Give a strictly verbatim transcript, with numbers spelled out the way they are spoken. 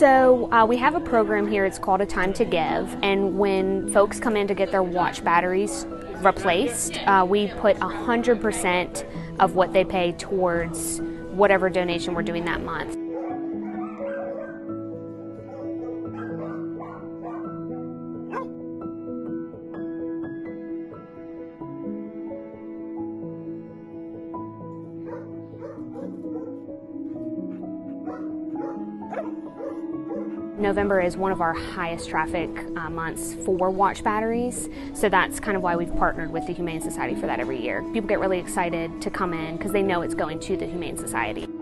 So uh, we have a program here, it's called A Time to Give, and when folks come in to get their watch batteries replaced, uh, we put one hundred percent of what they pay towards whatever donation we're doing that month. November is one of our highest traffic uh, months for watch batteries, so that's kind of why we've partnered with the Humane Society for that every year. People get really excited to come in because they know it's going to the Humane Society.